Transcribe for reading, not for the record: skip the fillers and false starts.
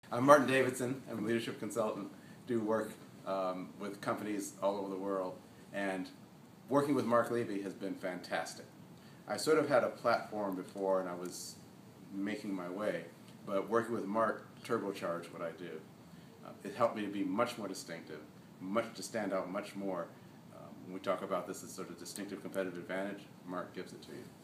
I'm Martin Davidson. I'm a leadership consultant. Do work with companies all over the world, and working with Mark Levy has been fantastic. I sort of had a platform before, and I was making my way, but working with Mark turbocharged what I do. It helped me to be much more distinctive, to stand out much more. When we talk about this as sort of distinctive competitive advantage, Mark gives it to you.